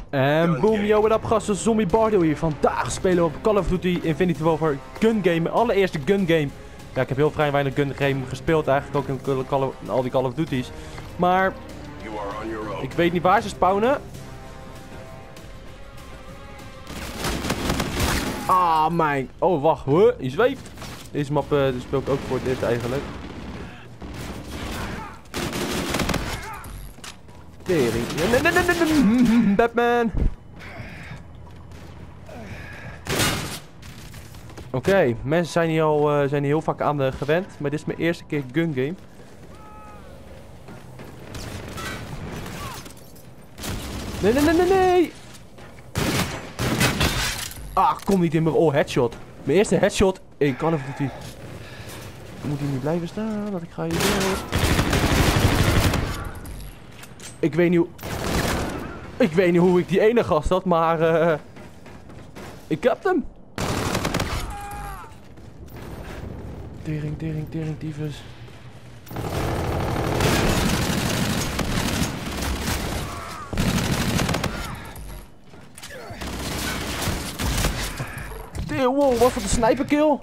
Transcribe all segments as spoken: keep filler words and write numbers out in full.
En boom, yo, what up gasten, Zombie Bardo hier. Vandaag spelen we op Call of Duty Infinity Warfare Gun Game, mijn allereerste gun game. Ja, ik heb heel vrij weinig gun game gespeeld eigenlijk, ook in, Call of, in al die Call of Duty's. Maar, ik weet niet waar ze spawnen. Ah, mijn... Oh, wacht, huh? Je zweeft. Deze map uh, speel ik ook voor het eerst eigenlijk. Tering. Nee, nee, nee, nee, nee. Batman. Oké, okay, mensen zijn hier al uh, zijn hier heel vaak aan uh, gewend, maar dit is mijn eerste keer gun game. Nee, nee, nee, nee, nee. Ah, kom niet in mijn... Oh, headshot. Mijn eerste headshot in Call of Duty. Ik moet hier niet blijven staan, want ik ga hier door. Ik weet niet hoe... Ik weet niet hoe ik die ene gast had, maar... Uh, ik heb hem. Tering, tering, tering, tyfus. Wow, wat voor de sniperkill.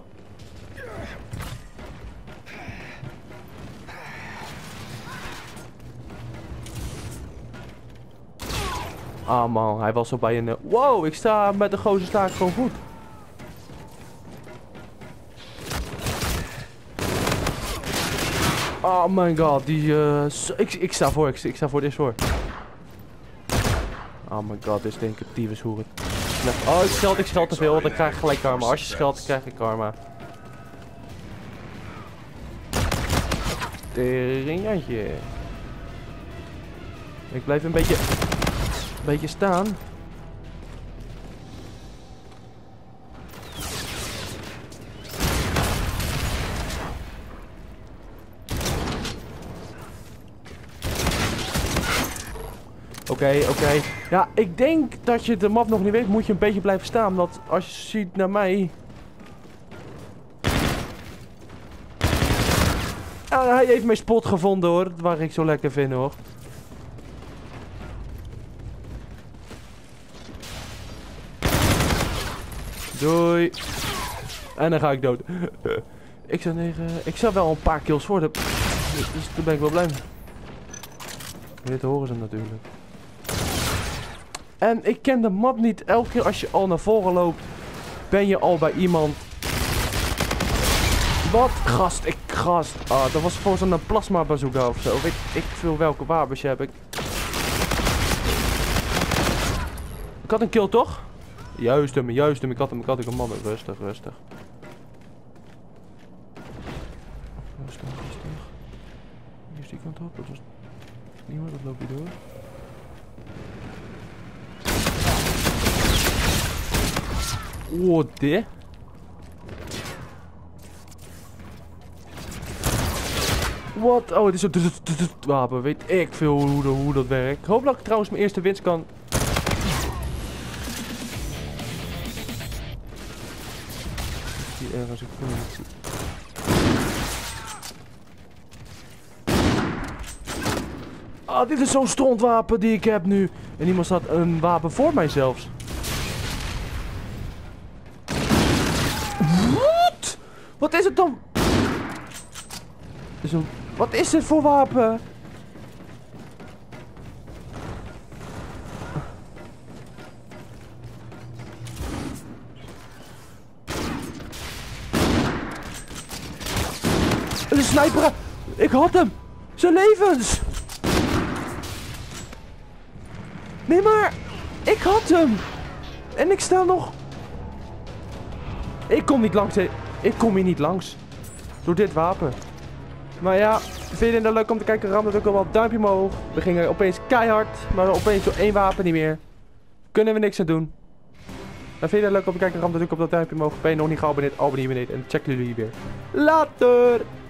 Ah man, hij was zo bij een... Wow, ik sta met de gozer sta ik gewoon goed. Oh my god, die... Uh, so, ik, ik sta voor, ik, ik sta voor dit voor. Oh my god, dit is denk ik een tyfus hoeren. Oh, ik scheld, ik scheld te veel, dan krijg ik gelijk karma. Als je scheldt, dan krijg ik karma. Teringantje. Ik blijf een beetje... Een beetje staan. Oké, okay, oké. Okay. Ja, ik denk dat je de map nog niet weet, moet je een beetje blijven staan. Want als je ziet naar mij... Ja, hij heeft mijn spot gevonden hoor, waar ik zo lekker vind hoor. Doei. En dan ga ik dood. Ik zou negen... Ik zou wel een paar kills voor hebben. Dus daar ben ik wel blij mee. Dit horen ze natuurlijk. En ik ken de map niet. Elke keer als je al naar voren loopt, ben je al bij iemand. Wat? Gast, ik gast. Ah, dat was voor zo'n plasma bazooka of zo. Weet ik veel welke wapens je heb ik. Ik had een kill toch? Juist hem, juist hem. Ik had hem, ik had ik een man. Rustig, rustig. Rustig, rustig. Hier is die kant op. Dat was niemand, dat loopt hier door. Oh, dit. Wat? Oh, het is een wapen. Weet ik veel hoe, hoe dat werkt. Ik hoop dat ik trouwens mijn eerste winst kan. Hier ergens ik vind het zie. Ah, dit is zo'n strontwapen die ik heb nu. En iemand staat een wapen voor mij zelfs. Wat? Wat is het dan? Zo, wat is dit voor wapen? Een sniper! Ik had hem! Zijn levens! Nee maar! Ik had hem! En ik sta nog... Ik kom niet langs. Ik kom hier niet langs. Door dit wapen. Maar ja, vind je het leuk om te kijken? Ram natuurlijk al wel een duimpje omhoog. We gingen opeens keihard. Maar opeens door één wapen niet meer. Kunnen we niks aan doen. En vind je het leuk om te kijken? Ram natuurlijk op dat duimpje omhoog. Ben je nog niet geabonneerd? Abonneer je beneden. En check jullie weer. Later!